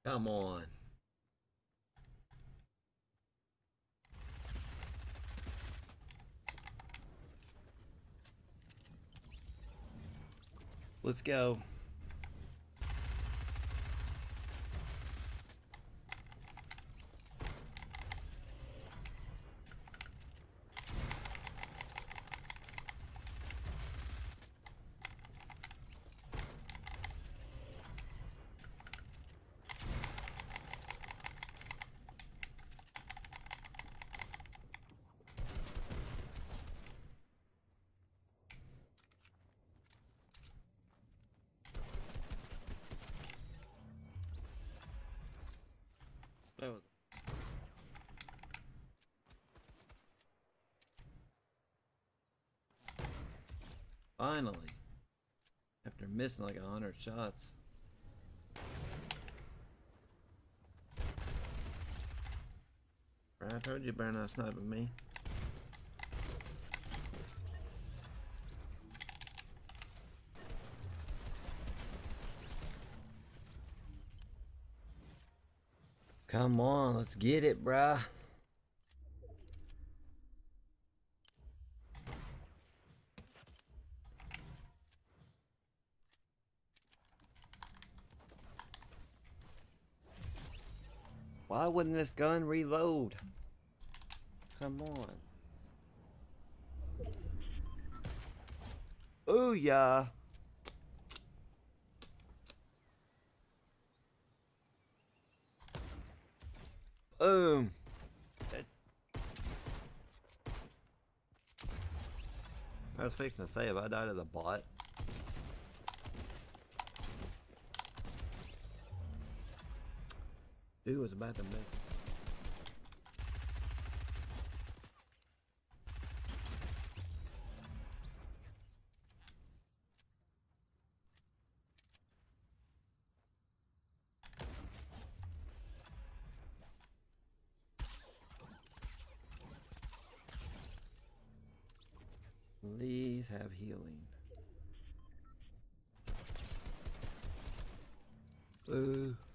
Come on. Let's go. That was finally after missing like 100 shots. I told you better not sniping me. Come on, let's get it, bruh. Why wouldn't this gun reload? Come on. Ooh, yeah. Boom. I was fixing to say, if I died as a bot. Dude was about to miss. Please have healing. Ooh.